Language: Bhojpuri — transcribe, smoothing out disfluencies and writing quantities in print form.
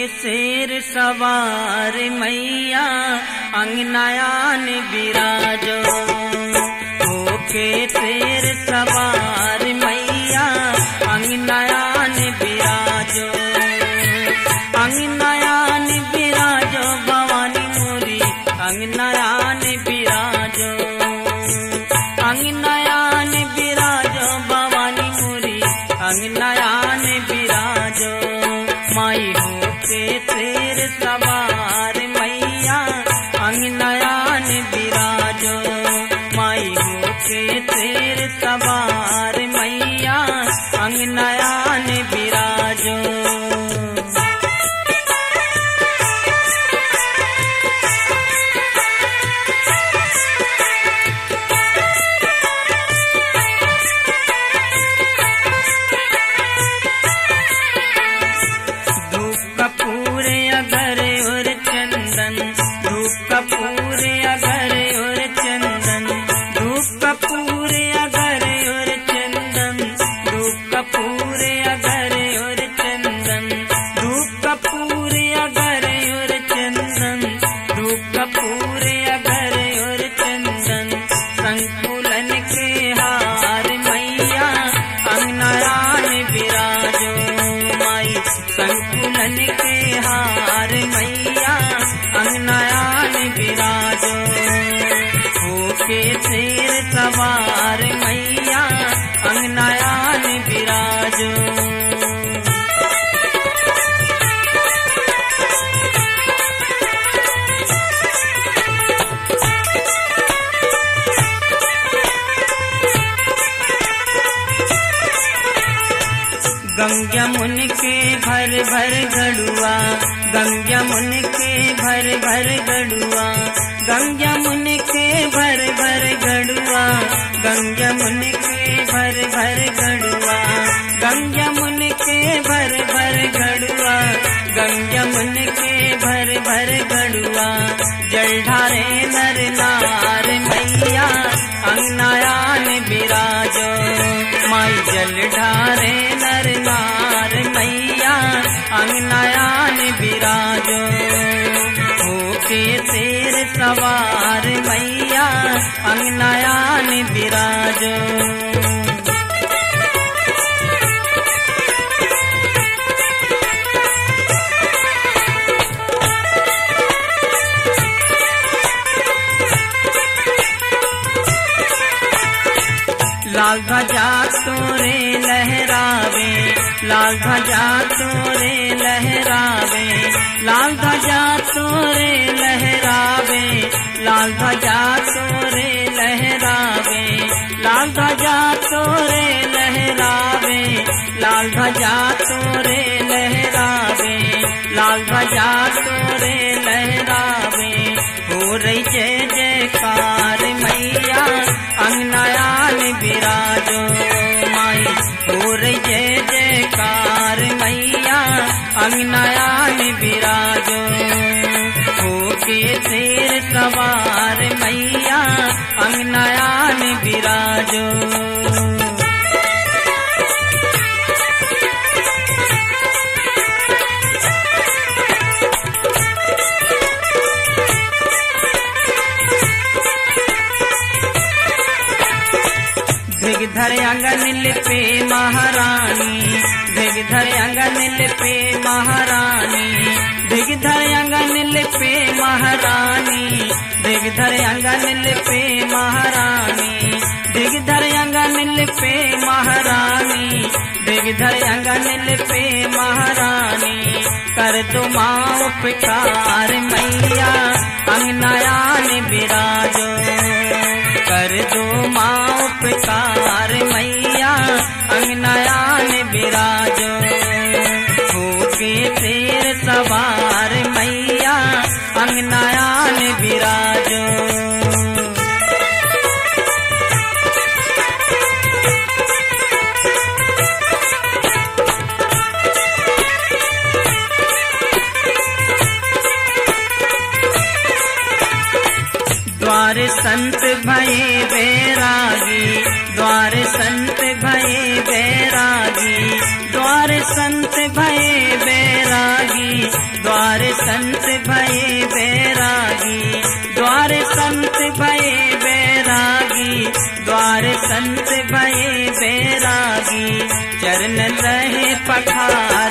शेर सवार मैया अंगनायान बिराजो। होके शेर सवार मैया अंगनायान बिराजो। अंगनायान बिराजो भवानी मोरी अंगनायान बिराजो। अंगनायान बिराजो भवानी मोरी अंगनायान बिराजो। माई होके शेर सवार मैया अंगनायान बिराजो। माई होके शेर सवार मैया अंगनायान बिराजो। संकुलन के हार मैया अंगनायान बिराजो। माई संकुलन के हार मैया अंगनायान बिराजो। होके शेर सवार मैया अंगनायान बिराजो। गंगा मुन के भर भर गड़ुआ। गंगा मुन के भर भर गड़ुआ। गंगा मुन के भर भर गड़ुआ। गंगा मुन के भर भर गड़ुआ। गंगा मुन के भर भर गड़ुआ। गंगा मुन के भर भर गड़ुआ। जल ढारे नर नार मैया अंगनायान बिराजो। माई जल ढारे नर नार मैया अंगनायान बिराजो। होके शेर सवार मैया अंगनायान बिराजो। लाल ध्वजा तोरे लहरावे। लाल ध्वजा तोरे लहरावे। लाल ध्वजा तोरे लहरावे। लाल ध्वजा तोरे लहरावे। लाल ध्वजा तोरे लहरावे। लाल ध्वजा तोरे लहरावे। लाल ध्वजा तोरे लहरावे। हो रही जय जयकार मैया अंगनायान बिराजो। माई हो रही जय जयकार मैया अंगनायान बिराजो। होके शेर सवार मैया अंगनायान बिराजो। धिगधर अंगन लिपे महारानी। धिगधर अंगन लिपे महारानी। धिगधर अंगन लिपे महारानी। धिगधर अंगन लिपे महारानी। धिगधर अंगन लिपे महारानी। धिगधर अंगन लिपे महारानी। कर दो माँ उपकार मैया अंगनायान बिराजो। कर दो माँ उपकार मैया अंगनायान बिराजो। होके शेर सवार मैया अंगनायान बिराजो। द्वार संत भये बैरागी। द्वार संत भये बैरागी। द्वार संत भये बैरागी। संत भये बैरागी, द्वार संत भये बैरागी, द्वार संत भये बैरागी, चरण रहे पखार